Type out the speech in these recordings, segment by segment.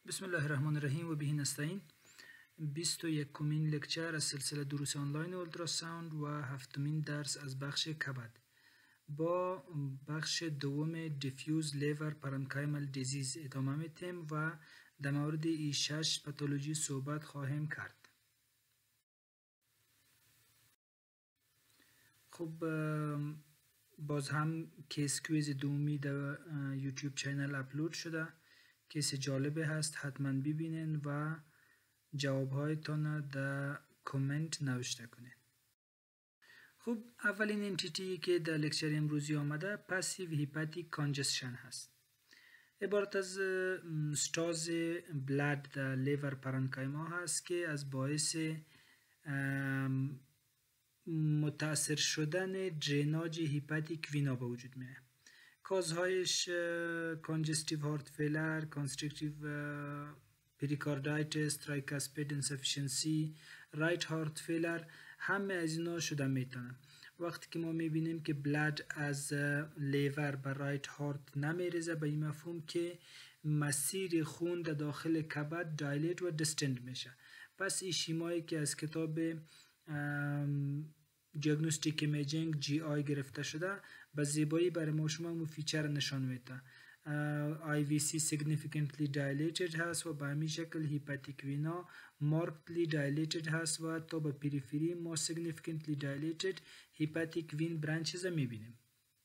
بسم الله الرحمن الرحیم و به نستعین. 21مین لکچر از سلسله دروس آنلاین اولتراساوند و هفتمین درس از بخش کبد با بخش دوم دیفیوز لیور پارنکایمال دیزیز ادامه میتیم و در مورد ای 6 پاتولوژی صحبت خواهیم کرد. خب باز هم کیس کویز دومی در یوتیوب چینل اپلود شده. کیس جالبه هست، حتما ببینین و جوابهایتان در کامنت نوشته کنین. خب اولین انتیتی که در لکچر امروزی آمده پاسیو هیپاتیک کانجسشن هست. عبارت از استاز بلاد در لیور پارنکایما هست که از باعث متاثر شدن دریناج هیپاتیک وینا به وجود میاد. کازهایش کانجستیو هارت فیلر، کانستریکتیو پریکاردایتس، ترایکاسپید انسفیشنسی، رایت هارت فیلر، همه از اینا شده میتونه. وقتی که ما میبینیم که بلاد از لیور به رایت هارت نمیریزه، به این مفهوم که مسیر خون در داخل کبد دایلیت و دستند میشه. پس این شیمایی که از کتاب دیاگنوستیک ایمیجینگ جی آی گرفته شده به زیبایی برای ما شما مو فیچر نشان میده. IVC significantly dilated هست و به همین شکل هیپاتیک وینا markedly dilated هست و تا به پریفری ما significantly dilated هیپاتیک وین برانچز میبینیم.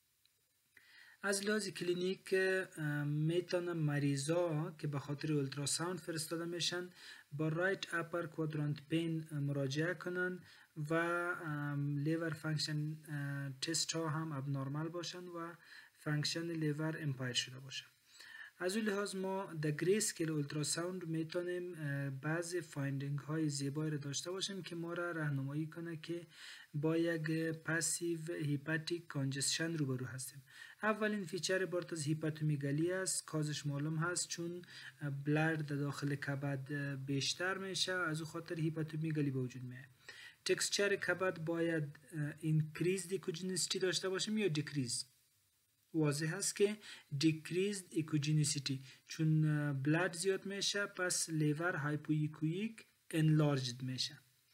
از لحاظ کلینیک میتونه مریضا که به خاطر اولتراساوند فرستاده میشن با رایت اپر کوادرانت پین مراجعه کنن و لیور فانکشن تست ها هم ابنورمال باشن و فانکشن لیور امپایر شده باشه. از اون لحاظ ما در گری سکیل اولتراساوند میتونیم بعض فایندینگ های زیبایی را داشته باشیم که ما را راهنمایی کنه که با یک پاسیو هیپاتیک کانجسشن روبرو هستیم. اولین فیچر عبارت از هیپاتومیگالی است. کازش معلوم هست چون بلاد در داخل کبد بیشتر میشه، از اون خاطر هیپاتومیگالی به وجود میاد. تکسچر کبد باید اینکریز دیکوجینیسیتی داشته باشیم یا دیکریز. واضح هست که decreased echogenicity چون بلاد زیاد میشه پس لیور هایپوایکویک enlarged میشه.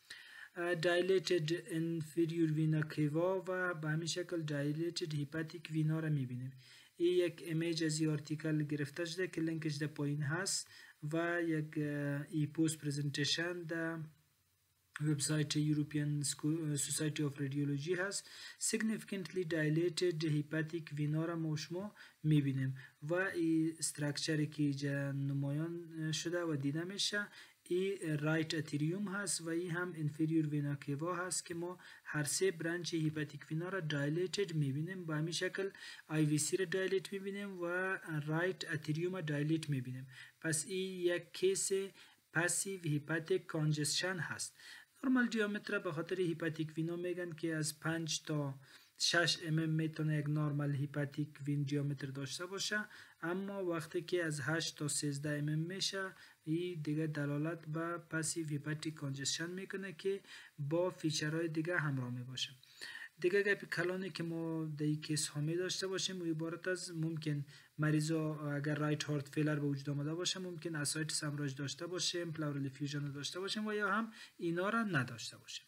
dilated inferior vena cava و به همین شکل dilated hepatic vena را میبینیم. این یک ایمیج از این آرتیکل گرفته شده که لینکش در پایین هست و یک ای پوست پریزنتیشن در وبسایت یوروپیان سوسایتی آف رادیولوژی هست. significantly dilated hepatic vena را ما شما میبینیم و این استراکچری که اینجا نمایان شده و دیده میشه این رایت اتریوم هست و این هم inferior vena cava هست که ما هر سه برانچ هیپاتیک وینا را dilated میبینیم. با همین شکل IVC را dilated میبینیم و رایت اتریوم را dilated میبینیم. پس این یک کیس پاسیو هیپاتیک کانجسشن هست. نورمال دیامتر به خاطر هیپاتیک وینا میگن که از 5 تا 6 میتونه یک نورمال هیپاتیک وین دیامتر داشته باشه، اما وقتی که از 8 تا 13 میشه این دیگه دلالت به پاسیو هیپاتیک کانجسشن میکنه که با فیچرهای دیگه همراه میباشه. دیگه گپ کلانی که ما در این کیس ها می داشته باشیم و عبارت از ممکن مریضا اگر رایت هارت فیلر به وجود آمده باشه ممکن اسایتس همراهش داشته باشیم، پلورال افیوژن داشته باشیم و یا هم اینا را نداشته باشیم.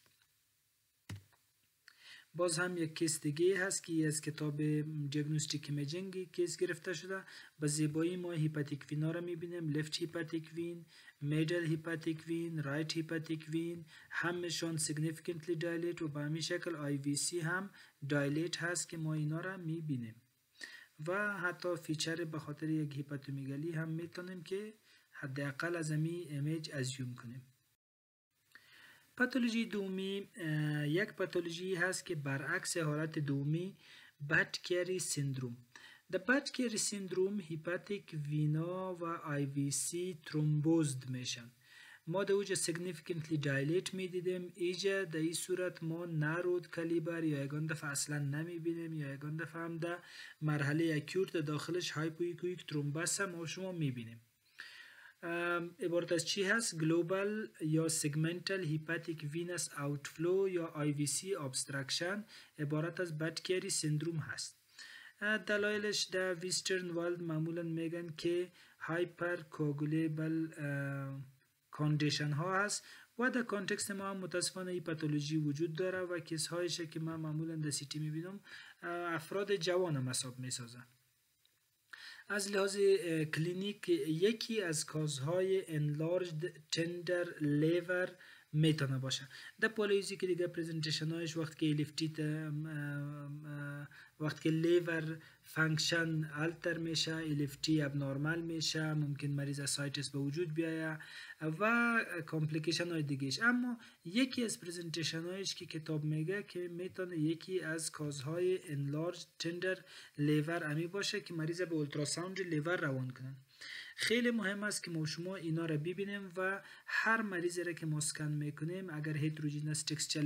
باز هم یک کیس دیگه هست که از کتاب دیاگنوستیک ایمیجینگ کیس گرفته شده. به زیبایی ما هیپاتیک وینا را میبینیم، لفت هیپاتیک وین، میدل هیپاتیک وین، رایت هیپاتیک وین، همشون significantly dilate و به همین شکل IVC هم dilate هست که ما اینا را میبینیم و حتی فیچر به خاطر یک هیپاتومیگالی هم میتونیم که حداقل از امی ایمیج ازیوم کنیم. پاتولوژی دومی یک پاتولوژی هست که برعکس حالت دومی بد کری سیندروم. در بد کری سیندروم هیپاتیک وینا و IVC ترومبوزد میشن. ما در اوجه significantly dilate میدیدیم، ایجا در این صورت ما نرود کلیبر یا یکان دفعه اصلا نمیبینیم یا یکان دفعه هم در مرحله اکیورت داخلش هایپوایکویک ترومبس هم شما میبینیم. عبارت از چی هست؟ گلوبال یا سگمنتال هیپاتیک وینس آوتفلو یا IVC ابسترکشن عبارت از بد کری سیندروم هست. دلایلش در ویسترن والد معمولا میگن که هایپر کوگولیبل کاندیشن ها هست و در کانتکست ما هم متاسفانه این پاتولوژی وجود داره و کیس هایشه که من معمولا در سیتی میبینم افراد جوان هم حساب میسازن. از لحاظ کلینیک یکی از کازهای enlarged tender liver میتونه باشه. در پالیوزی که دیگه پریزنتیشن هایش وقتی که لیور فانکشن التر میشه، الفتی ابنورمال میشه، ممکن مریض اسایتس به وجود بیایه و کامپلیکیشن های دیگهش. اما یکی از پریزنتیشن هایش که کتاب میگه که میتونه یکی از کازهای enlarged tender liver امی باشه که مریض به اولتراساوند لیور روان کنن. خیلی مهم است که ما شما اینا را ببینیم و هر مریضی را که ما اسکن میکنیم اگر هیتروجینس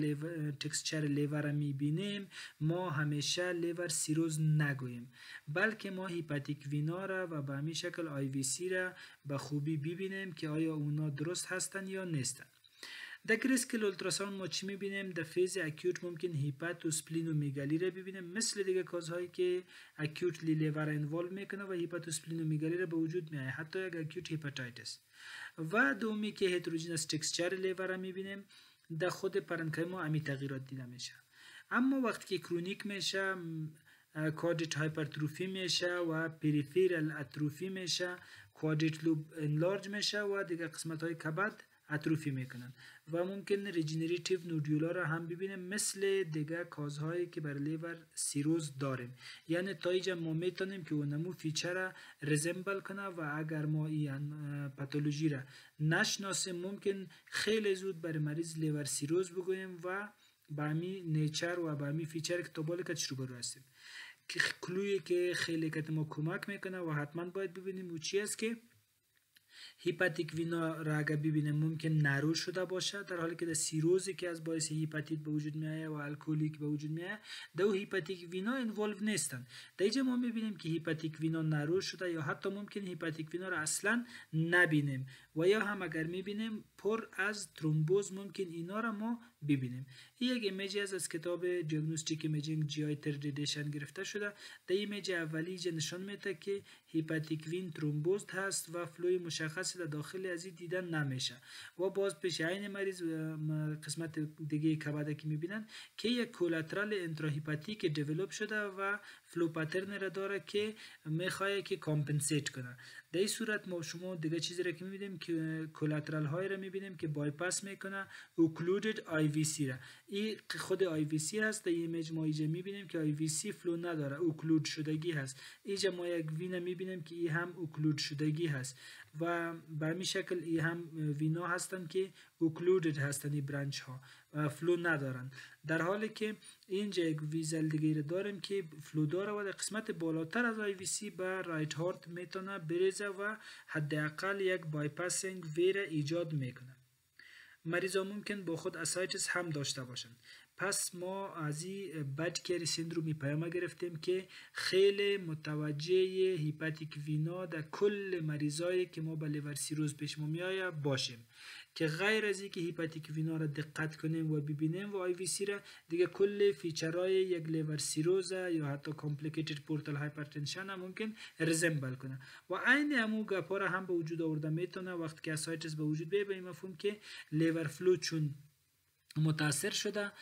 تکسچر لیور را میبینیم ما همیشه لیور سیروز نگوییم، بلکه ما هیپاتیک وینا را و به همین شکل آی وی سی را به خوبی ببینیم که آیا اونا درست هستن یا نیستن. در گریسکل اولتراساوند ما چی میبینیم؟ در فیز اکیوت ممکن هیپات و سپلینومیگالی را ببینیم، مثل دیگه کازهایی که اکیوت لیور انوالو میکنه و هیپات و سپلینومیگالی را به وجود میاره، حتی یک اکیوت هیپاتایتس. و دومی که هیتروجینس تکسچر لیور را میبینیم، در خود پرنکیما امی تغییرات دیده میشه. اما وقتی که کرونیک میشه کوادریت هایپرتروفی میشه و پریفرال اتروفی میشه، کوادریت لوب انلارج میشه و دیگه قسمت های کبد اتروفی میکنن و ممکن ریجنریتیو نودیولا را هم ببینیم، مثل دیگه کازهایی که بر لیور سیروز داریم. یعنی تا اینجا ما میتونیم که اونمو فیچر را رزمبل کنه و اگر ما این پاتولوژی را نشناسیم ممکن خیلی زود بر مریض لیور سیروز بگوییم و با همی نیچر و با همی فیچر که تابالی که روبرو هستیم. که کلویی که خیلی که ما کمک میکنه و حتما باید ببینیم او چی است که هیپاتیک وینا را اگر ببینیم ممکن نرو شده باشه، در حالی که در سیروزی که از باعث هیپاتیت به وجود میایه و الکلیک به وجود میایه دو هیپاتیک وینا انوالو نیستن. در اینجا ما میبینیم که هیپاتیک وینا نرو شده یا حتی ممکن هیپاتیک وینا را اصلا نبینیم و یا هم اگر میبینیم پر از ترومبوز ممکن اینا را ما ببینیم. این یک ایمیجی از کتاب دیاگنوستیک ایمیجینگ جی آی تردیدیشن گرفته شده. در ایمیج اولی نشان میده که هیپاتیک وین ترومبوز هست و فلوی مشخصی در داخل از این دیدن نمیشه و باز پیش عین مریض قسمت دیگه کبد که میبینن که یک کولاترال انتراهیپاتیک دیولپ شده و فلو پترن را داره که میخواد که کامپنسیت کنه. در این صورت ما شما دیگه چیزی را که میبینیم که کولاترال های را میبینیم که بایپاس میکنه اوکلودد آی وی سی را. این خود آی وی سی هست. در ایمیج ما اینجا میبینیم که آی وی سی فلو نداره، اوکلود شدگی هست. اینجا ما یک وینا میبینیم که این هم اوکلود شدگی هست و به همین شکل این هم وینا هستن که اوکلودد هستن، این برانچ ها فلو ندارن، در حالی که اینجا یک ویزل دیگه داریم که فلو داره و در قسمت بالاتر از آی وی سی به رایت هارت میتونه بریزه و حداقل یک بایپاسینگ ویر ایجاد میکنه. مریضا ممکن با خود اسایتس هم داشته باشن. پس ما از این بد کری سندرومی پیام گرفتیم که خیلی متوجه هیپاتیک وینا در کل مریضایی که ما به لیور سیروز پیش ما میایه باشیم، که غیر از اینکه هیپاتیک وینا را دقت کنیم و ببینیم و آی وی سی را دیگه کل فیچرهای یک لیور سیروز یا حتی کامپلیکیتد پورتال هایپرتنشن هم ممکن رزمبل کنه و عین همو گپا را هم به وجود آورده میتونه وقتی که اسایتس به وجود بیایه، به این مفهوم که لیور فلو چون متاثر شده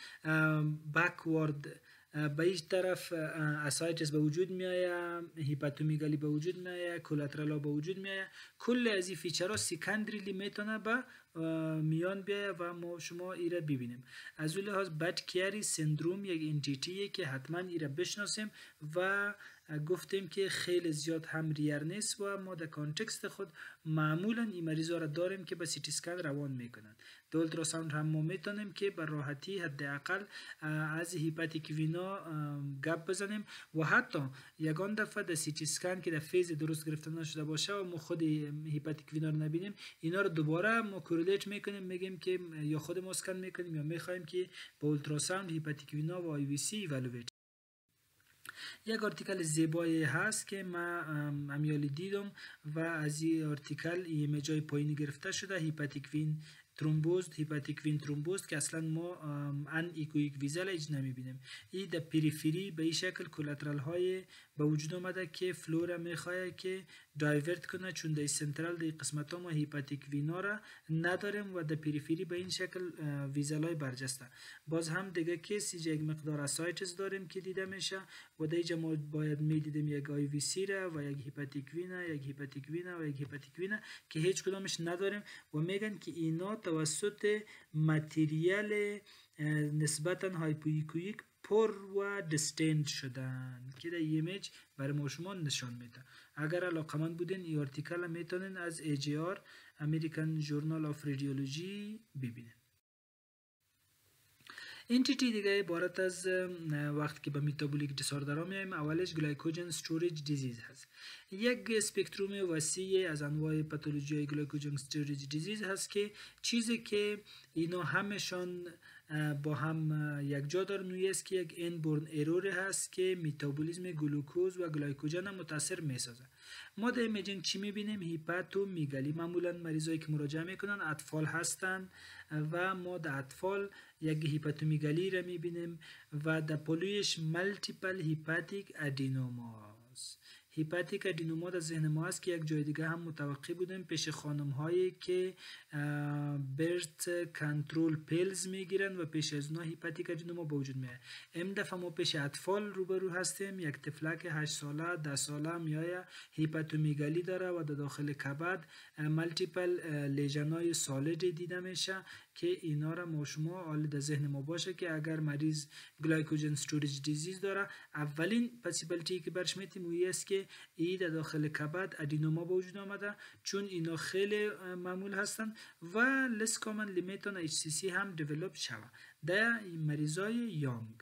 بکورد به هیچ طرف اسایتس به وجود میایه، هیپاتومیگالی به وجود میایه، کولاترالا به وجود میایه، کل از این فیچرها سیکندریلی میتونه به میان بیایه و ما شما ایره ببینیم. از اون لحاظ بد کیری سندروم یک انتیتیه که حتما ایره بشناسیم و گفتیم که خیلی زیاد هم ریر نیست و ما در کانتکست خود معمولا این مریضا را داریم که به سی تی اسکن روان میکنن. در اولتراساوند هم ما میتونیم که به راحتی حداقل از هیپاتیک وینا گپ بزنیم و حتی یگان دفعه در سی تی اسکن که در فیز درست گرفته نشده باشه و ما خود هیپاتیک وینا رو نبینیم، اینا رو دوباره ما کوریلیت میکنیم، میگیم که یا خود ما اسکن میکنیم یا میخوایم که با اولتراساوند هیپاتیک وینا و آی وی سی ایوالویت. یک آرتیکل زیبایی هست که من امیالی دیدم و از این آرتیکل ایمیجای پایینی گرفته شده، هیپاتیک وین ترومبوز هیپاتیک وین ترومبوز که اصلا ما ان ایکویک ویزل ایج نمیبینیم. این در پریفری به این شکل کلاترال های به وجود آمده که فلورا میخواه که دایورت کنه، چون در سنترال در قسمت ها ما هیپاتیک وینا را نداریم و در پریفری به این شکل ویزل های برجسته. باز هم دیگه کیس یک مقدار اسایتس داریم که دیده میشه و در اینجا ما باید میدیدیم یک آی وی سی را و یک هیپاتیک وینا، یک هیپاتیک وینا و یک هیپاتیک وینا که هیچ کدامش نداریم و میگن که اینا توسط متریال نسبتا هایپویکویک پر و دستند شدن که در ایمیج برای ما شما نشان میده. اگر علاقمند بودین این آرتیکل میتونین از AJR American Journal of Radiology ببینین. انتیتی دیگه عبارت از وقتی که به میتابولیک دیساردرها میایم، اولش گلایکوجن استوریج دیزیز هست. یک اسپکتروم وسیع از انواع پاتولوژی های گلایکوجن استوریج دیزیز هست که چیزی که اینا همشان با هم یک جا دارن است که یک انبورن ایرور هست که میتابولیسم گلوکوز و گلایکوژن متاثر میسازه. ما در ایمیجینگ چی میبینیم؟ هیپاتومیگالی. معمولا مریضایی که مراجعه میکنن اطفال هستن و ما در اطفال یک هیپاتومیگالی را میبینیم و در پلویش مالتیپل هیپاتیک ادینوماس. هیپاتیک ادینوما در ذهن ما است که یک جای دیگه هم متوقع بودیم پیش خانم هایی که برت کنترول پیلز میگیرن و پیش از اونا هیپاتیک ادینوما به وجود میاد. این دفعه ما پیش اطفال روبرو هستیم. یک طفلک 8 ساله 10 ساله میایه هیپاتومیگالی داره و در داخل کبد مالتیپل لیژنای سالید دیده میشه که اینا را ما شما حال در ذهن ما باشه که اگر مریض گلایکوجن استوریج دیزیز داره، اولین پاسیبیلیتی که برش میتیم اوی است که ای در داخل کبد ادینوما به وجود آمده، چون اینا خیلی معمول هستن و لس کامنلی میتونه HCC هم دیولپ شوه در مریضای یانگ.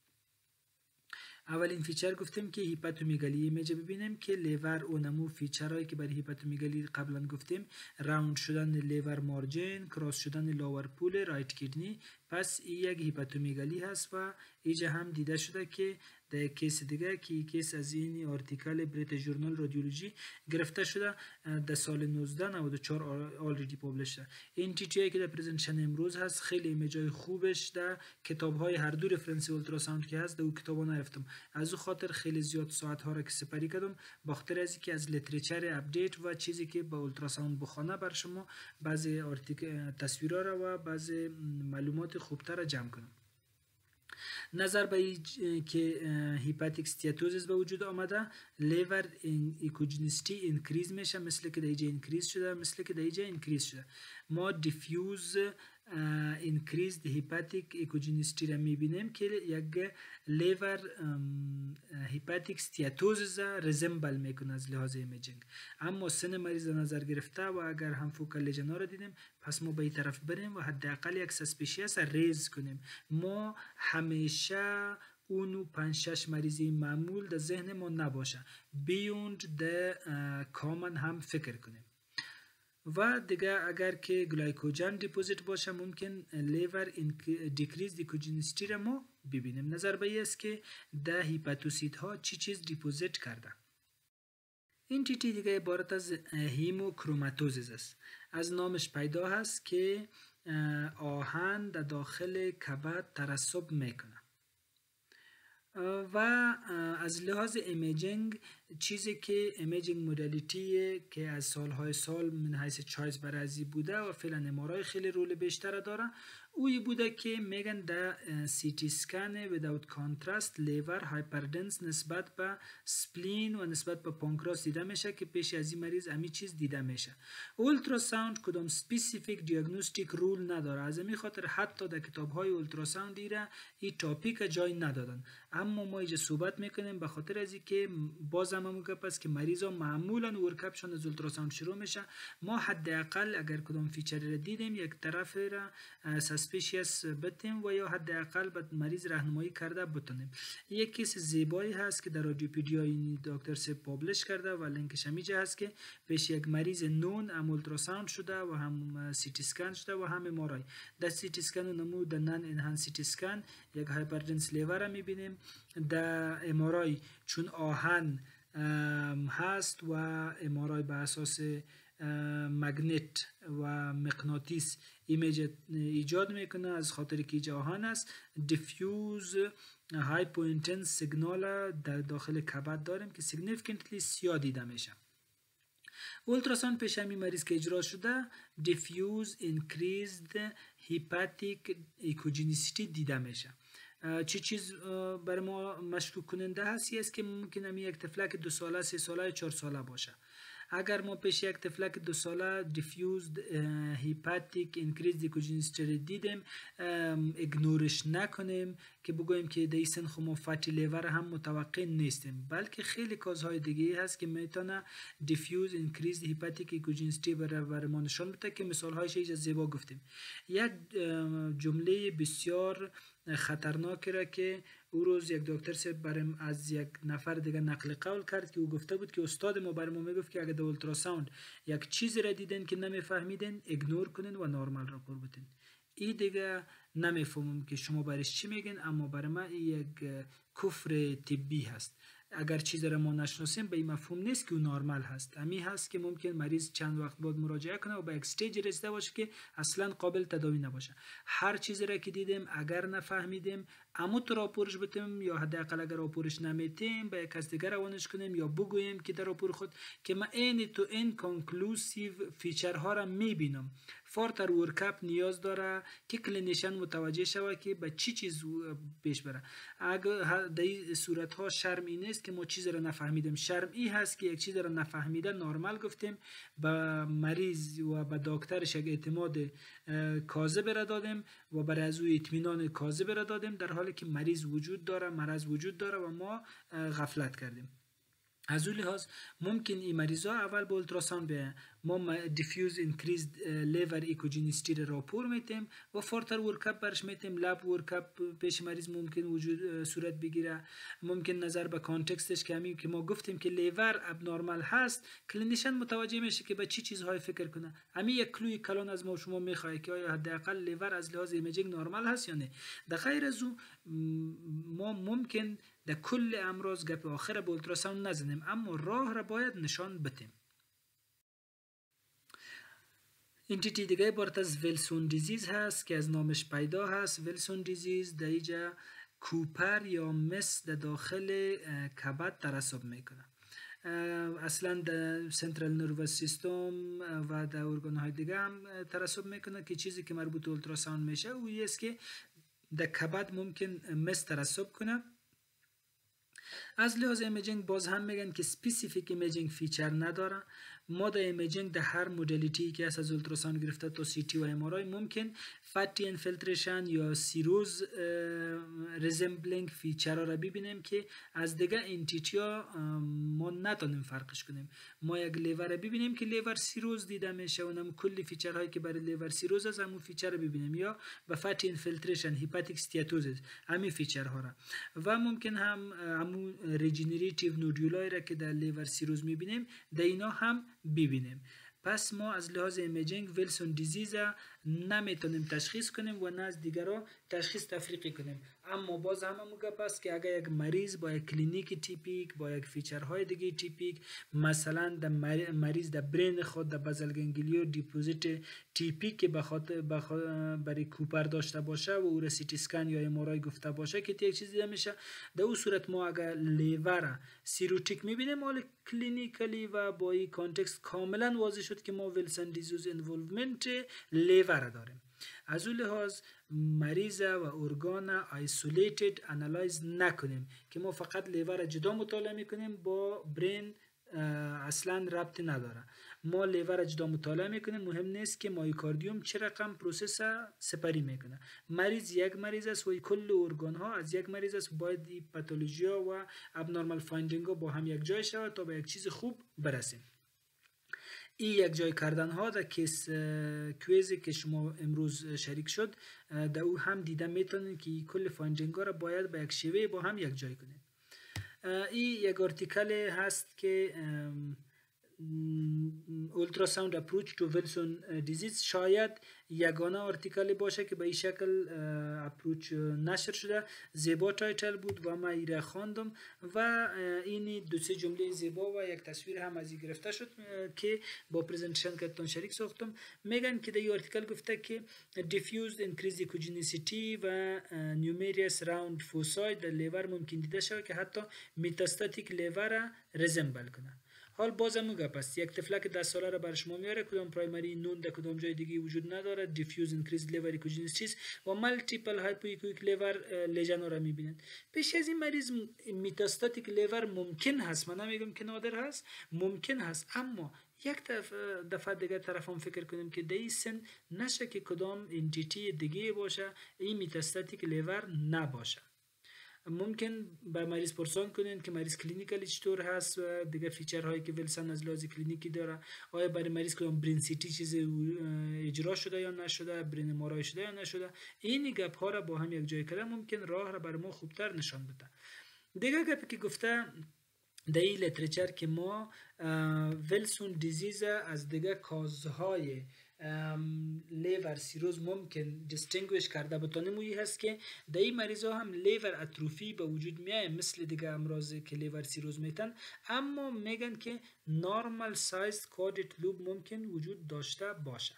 اولین فیچر گفتیم که هیپاتومیگالی. ایمیج ببینیم که لیور و نمو فیچرهایی که برای هیپاتومیگالی قبلا گفتیم، راوند شدن لیور مارجین، کراس شدن لاور پول رایت کیدنی. پس این یک هیپاتومیگالی هست و اینجا هم دیده شده که در کیس دیگه که کیس از این آرتیکل بریت ژورنال رادیولوژی گرفته شده در سال 1994 آلریدی پابلش شده. این هایی که در پرزنتیشن امروز هست خیلی ایمیجای خوبش در کتاب های هر دو رفرنسی اولتراساوند که هست در اون کتابا نرفتم، از او خاطر خیلی زیاد ساعت ها را که سپری کردم بخاطر از اینکه از لیتریچر اپدیت و چیزی که با اولتراساوند بخونه بر شما بعضی تصویرها را و بعضی معلومات خوبتر را جمع کنم. نظر به که هیپاتیک استیاتوزیس به وجود آمده، لیور ایکوجنیستی اینکریز میشه، مثل که در اینجا اینکریز شده، مثل که در اینجا اینکریز شده. ما دیفیوز اینکریز هیپاتیک ایکوجنیستی را میبینیم که یک لیور هیپاتیک استیاتوزیس رزمبل میکنه از لحاظ ایمیجینگ. اما سن مریض نظر گرفته و اگر هم فوکال لیژن را دیدیم، پس ما به این طرف بریم و حداقل یک سسپیشیس ریز کنیم. ما همیشه اونو 5-6 مریضی معمول در ذهن ما نباشه، بیوند در کامن هم فکر کنیم. و دیگه اگر که گلایکوجن دیپوزیت باشه ممکن لیور دیکریز دیکوجنیستی را ما ببینیم. نظر به این است که در هیپاتوسیت ها چی چیز دیپوزیت کرده. این تیتی دیگه عبارت از هیموکروماتوزیس است. از نامش پیدا هست که آهن در داخل کبد ترسب میکنه و از لحاظ ایمیجینگ چیزی که ایمیجینگ مدالیتی که از سالهای سال من حیث چایز برازی بوده و فعلا امارای خیلی رول بیشتر داره، اوی بوده که میگن در سیتی سکن وداوت کانتراست لیور هایپردنس نسبت به سپلین و نسبت به پانکراس دیده میشه که پیش از این مریض امی چیز دیده میشه. اولتراساوند کدام سپیسیفیک دیاگنوستیک رول نداره، از این خاطر حتی در کتاب های اولتراساوند دیره این تاپیک جای ندادن. اما ما اینجا صحبت میکنیم به خاطر از اینکه بازم هم پس که مریضا معمولا ورکاپشون از اولتراساوند شروع میشه، ما حداقل اگر کدام فیچر را دیدیم یک طرف را سسپیشیس بتیم و یا حداقل به مریض راهنمایی کرده بتونیم. یک کیس زیبایی هست که در رادیوپدیا این دکتر سه پابلش کرده و لینکش همیجا هست که پیش یک مریض نون هم اولتراساوند شده و هم سیتی اسکن شده و هم امارای. در سیتی اسکن و نمود در نان انهانس سیتی اسکن یک هایپردنس لیور را میبینیم. در امارای چون آهن هست و امارای به اساس مگنت و مغناطیس ایمیج ایجاد میکنه، از خاطر که جهان است. دیفیوز هایپو اینتنس سیگنال در داخل کبد داریم که سیگنیفیکنتلی سیاه دیده میشه. اولتراساوند پیش همی مریض که اجرا شده دیفیوز انکریزد هیپاتیک ایکوجینیسیتی دیده میشه. چه چیز برای ما مشکوک کننده هست؟ است که ممکن است یک طفلک 2 ساله، 3 ساله، 4 ساله باشه. اگر ما پیش یک طفلک 2 ساله دیفیوزد هیپاتیک انکریزد ایکوجینیسیتی دیدیم، اگنورش نکنیم که بگوییم که در این سن ما فتی لیور هم متوقع نیستیم، بلکه خیلی کازهای دیگه هست که میتونه دیفیوز انکریزد هیپاتیک ایکوجینیسیتی برای ما نشان بده که مثالهایش ایجا زیبا گفتیم. یک جمله بسیار خطرناکی را که او روز یک دکتر برام از یک نفر دیگه نقل قول کرد که او گفته بود که استاد ما برام میگفت که اگه در اولتراساوند یک چیزی را دیدین که نمیفهمیدین ایگنور کنین و نرمال راپور بدین. این دیگه نمیفهمم که شما برایش چی میگین، اما برای من یک کفر طبی هست. اگر چیزی را ما نشناسیم به این مفهوم نیست که او نرمال هست. امی هست که ممکن مریض چند وقت بعد مراجعه کنه و به یک استیج رسیده باشه که اصلا قابل تداوی نباشه. هر چیزی را که دیدیم اگر نفهمیدیم اما تو راپورش بتیم یا حداقل اگر راپورش نمیتیم به یک کس دیگر روانش کنیم یا بگوییم که در راپور خود که من این تو این کانکلوسیو فیچرها را میبینم. فارتر ورکاپ نیاز داره که کلینیشن متوجه شود که به چی چیز پیش بره. اگر در این صورت ها شرم این است که ما چیز را نفهمیدیم. شرم این هست که یک چیز را نفهمیده نرمال گفتیم، به مریض و به دکترش یک اعتماد کاذب را دادیم و برای از او اطمینان کاذب را دادیم، در حالی که مریض وجود داره، مرض وجود داره و ما غفلت کردیم. از اون لحاظ ممکن این مریضا اول با اولتراساوند به ما دیفیوز انکریزد لیور ایکوجینیسیتی را راپور میتیم و فارتر ورکاپ برش میتیم. لب ورکاپ پیش مریض ممکن وجود صورت بگیره. ممکن نظر به کانتکستش که همین که ما گفتیم که لیور ابنورمال هست، کلینیشن متوجه میشه که به چی چیزهای فکر کنه. همین یک کلوی کلان از ما شما میخواد که آیا حداقل لیور از لحاظ ایمیجینگ نرمال هست یا نه. در غیر از او ما ممکن در کل امراض گپ آخر با اولتراساوند نزنیم، اما راه را باید نشان بدیم. انتیتی دیگه بارت از ویلسون دیزیز هست که از نامش پیدا هست. ویلسون دیزیز در اینجا کوپر یا مس در داخل کبد ترسب میکنه. اصلا در سنترال نروس سیستم و در ارگان های دیگه هم ترسب میکنه که چیزی که مربوط به اولتراساوند میشه او است که در کبد ممکن مس ترسب کنه. از لحاظ ایمیجینگ باز هم میگن که سپیسیفیک ایمیجینگ فیچر نداره. ما در ایمیجینگ در هر مدلیتی که از اولتراساوند گرفته تا سی تی و ام آر آی ممکن فتی انفیلتریشن یا سیروز ریزمبلینگ فیچر را ببینیم که از دیگه انتیتی ها ما نتونیم فرقش کنیم. ما یک لیور را ببینیم که لیور سیروز دیده میشه و نم کلی فیچر هایی که برای لیور سیروز از همون فیچر را ببینیم، یا به فتی انفیلتریشن، هیپاتیک استیاتوزیس، همین فیچر ها را. و ممکن هم همون ریجنریتیو نودولای را که در لیور سیروز میبینیم در اینا هم ببینیم. پس ما از لحاظ ایمیجینگ ویلسون دیزیز نمیتونیم تشخیص کنیم و نه از دیگرها تشخیص تفریقی کنیم. اما باز هم گپ است که اگر یک مریض با یک کلینیک تیپیک، با یک فیچرهای دیگه تیپیک، مثلا در مریض در برین خود در بازل گنگلیو دیپوزیت تیپیک که برای کوپر داشته باشه و او را سی تی اسکن یا ام آر آی گفته باشه که یک چیز دیده میشه، در اون صورت ما اگر لیور سیروتیک میبینیم مال کلینیکلی و با این کانتکست کاملا واضح شد که ما ویلسون دیزیز انولومنت لیور داریم. از اون لحاظ مریض و ارگان آیسولیتد انالایز نکنیم که ما فقط لیور جدا مطالعه میکنیم، با برین اصلا ربطی نداره. ما لیور جدا مطالعه میکنیم، مهم نیست که مایوکاردیوم چه رقم پروسس سپری میکنه. مریض یک مریض است و کل ارگان ها از یک مریض است، باید این پاتولوژی ها و ابنورمال فایندینگ ها با هم یک جای شود تا به یک چیز خوب برسیم. این یک جای کردن ها در کیس کویزی که شما امروز شریک شد در او هم دیده میتونید که کل فایندینگ ها را باید به یک شیوه با هم یک جای کنید. این یک آرتیکل هست که ultrasound approach to Wilson disease شاید یگانه آرتیکلی باشه که به این شکل اپروچ نشر شده. زیبا تایتل بود و من ایره خواندم و این دو سه جمله زیبا و یک تصویر هم از این گرفته شد که با پریزنتیشن کتون شریک ساختم. میگن که در این آرتیکل گفته که diffused increased echogenicity و numerous round foci در لیور ممکن دیده شود که حتی متاستاتیک لیور را رزمبل کنه. حال بازم میگه پس یک تفلک 10 ساله را بر شما میاره، کدام پرایمری نون در کدام جای دیگه وجود نداره، دیفیوز اینکریز لیور ایکوجینیسیس و مالتیپل هایپوایکویک لیور لیژن را میبینن. پیش از این مریض متاستاتیک لیور ممکن هست، من نمیگم که نادر هست، ممکن هست، اما یک دفعه دیگه طرف هم فکر کنیم که در این سن نشه که کدام انتیتی دیگه باشه این متاستاتیک لیور نباشه. ممکن به مریض پرسان کنین که مریض کلینیکلی چطور هست و دیگه فیچرهایی که ویلسون از لحاظ کلینیکی داره، آیا برای مریض کدام برین سیتی چیز اجرا شده یا نشده، برین مارای شده یا نشده. این گپ ها را با هم یک جای کردن ممکن راه را برای ما خوبتر نشان بده. دیگه گپی که گفته در این لیترچر که ما ویلسون دیزیز از دیگه کازهای لیور سیروز ممکن دیستینگویش کرده بتانیم وی هست که در این مریض ها هم لیور اتروفی به وجود میایه مثل دیگه امراض که لیور سیروز میتن، اما میگن که نورمال سایز کاردیت لوب ممکن وجود داشته باشه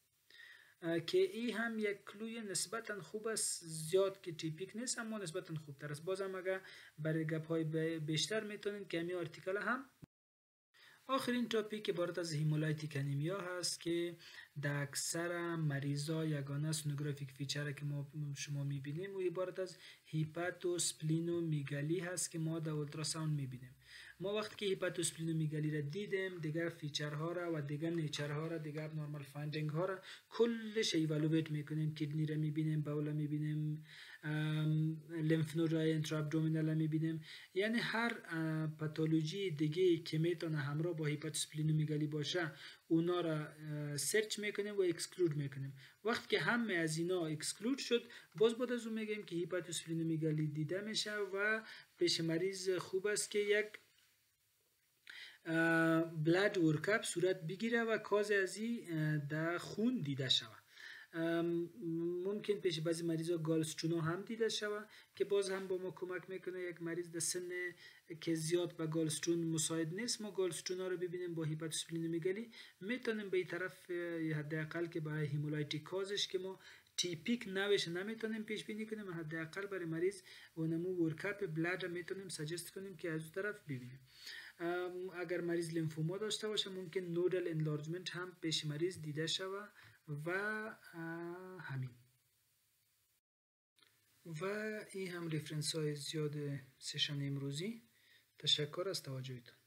که این هم یک کلوی نسبتا خوب است، زیاد که تیپیک نیست اما نسبتا خوب تر است. بازم اگر برای گپ های بیشتر میتونین که همین آرتیکل هم. آخرین تاپیک عبارت از هیمولایتیک انیمیا هست که در اکثر مریضا یگانه سونوگرافیک فیچر که ما شما میبینیم و عبارت از هیپاتوسپلینومیگالی هست که ما در اولتراساوند میبینیم. ما وقتی که هیپاتوسپلینومیگالی را دیدیم دیگر فیچرها را و دیگر نیچرها را، دیگر نورمال فایندینگ ها را کلش ایوالویت میکنیم. کدنی را میبینیم، باول میبینیم، لیمف نود های انترا ابدومینال میبینیم، یعنی هر پاتولوژی دیگه که میتونه همراه با هیپاتوسپلینومیگالی باشه اونا را سرچ میکنیم و اکسکلود میکنیم. وقتی که همه از اینا اکسکلود شد باز بعد از اون میگیم که هیپاتوسپلینومیگالی دیده میشه و پیش مریض خوب است که یک بلاد ورکاپ صورت بگیره و کاز از این در خون دیده شود. ممکن پیش بعضی مریضا گالستونا هم دیده شود که باز هم با ما کمک میکنه. یک مریض در سن که زیاد به گالستون مساعد نیست ما گالستونا رو ببینیم با هیپاتوسپلینومیگالی میتونیم به این طرف حداقل که برای هیمولایتیک کازش که ما تیپیک نوش نمیتونیم پیش بینی کنیم، حداقل برای مریض اونمو ورکاپ بلاد میتونیم سجست کنیم که از اون طرف ببینیم. اگر مریض لیمفوما داشته باشه ممکن نودل انلارجمنت هم پیش مریض دیده شود و همین. و این هم ریفرنس های زیاد سشن امروزی. تشکر از توجهتون.